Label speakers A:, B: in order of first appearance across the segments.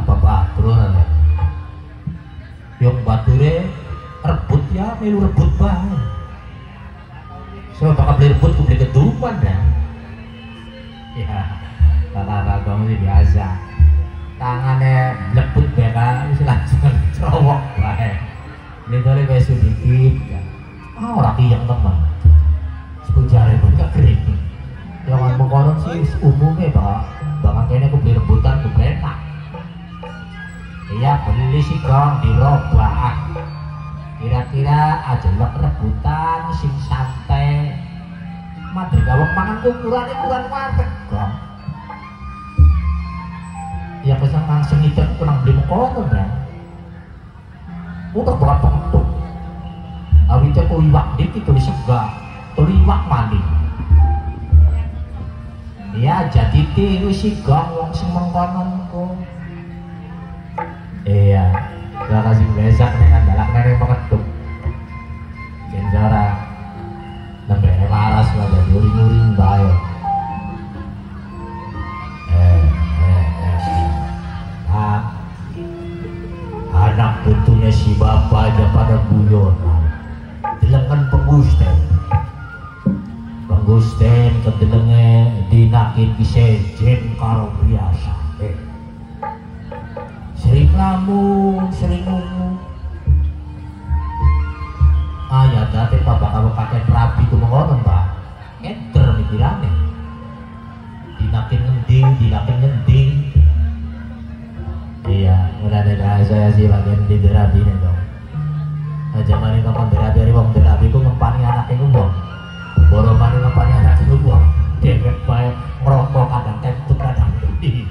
A: bapak turunan yang bature rebut ya melu rebut bae so bakal beli rebut ku beli kedupan dah ya kakak kamu sih biasa tangannya leput beka wis langsung cerowok bae lintone wis sedikit ya ora kiyeng temen sepujare pun gak kering jangan mengkonon sih umumnya bahkan kayaknya aku beli rebutan tuh enak iya beli sih gong dirobah kira-kira aja rebutan sing santai madri gawang mangan ukurannya kurang warteg gong ya pesan langsung itu aku kurang beli mengkonon ya udah berapa bentuk awitnya kuliwak dikit tulis juga kuliwak mandi ya jadi tiru sih gong wong sing mengkonon kok iya terima kasih besak dengan dalak nenek pengetuk jendara nembe laras pada nyuri-nyuri bae anak putunya si bapak aja pada guyonan dilengan pengusten kedelenge dinakin kisejen karo biasa sering ngomong ayah dati pak bakal pakai terapi itu mengonon pak enter mikirannya dinakin ngending iya udah ada saya sih bagian di terapi nih dong nah zaman ini kapan terapi hari bang terapi ku ngempani anaknya ku bang boromane ngempani anaknya ku bang dewek baik ngerokok kadang kentut kadang ini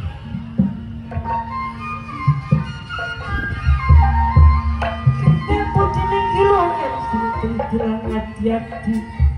A: tempo di minggu lo yang hati-hati